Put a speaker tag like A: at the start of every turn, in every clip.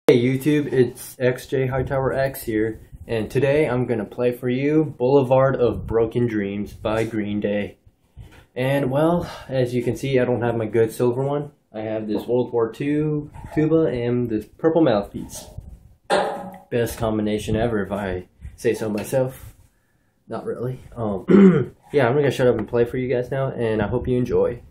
A: Hey YouTube, it's XJ Hightower X here, and today I'm gonna play for you Boulevard of Broken Dreams by Green Day. And well, as you can see, I don't have my good silver one. I have this World War II tuba and this purple mouthpiece. Best combination ever, if I say so myself. Not really. Yeah, I'm gonna shut up and play for you guys now, and I hope you enjoy.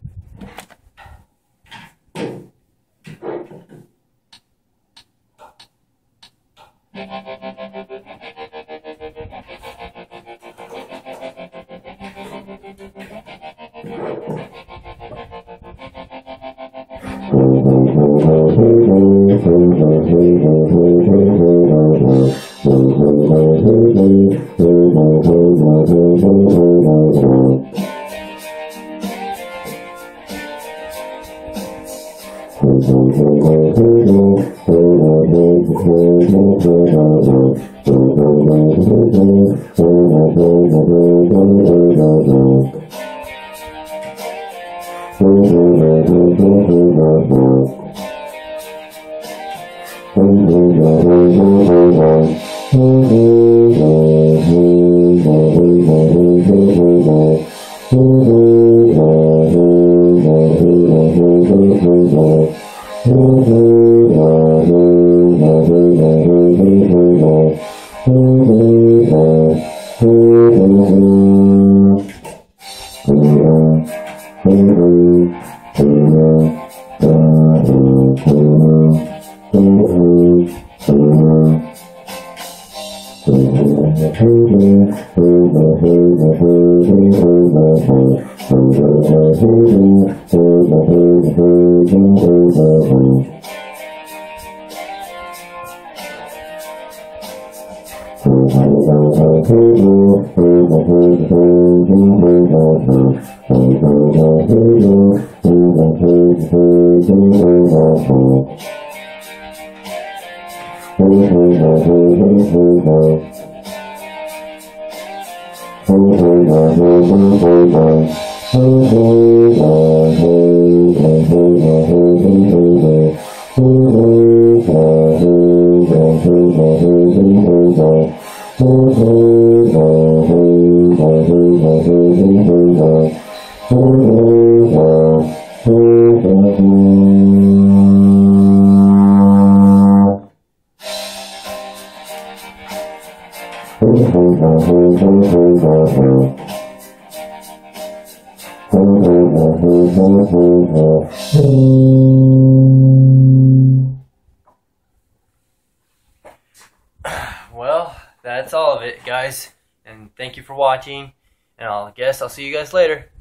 A: Well, that's all of it, guys, and thank you for watching, and I guess I'll see you guys later.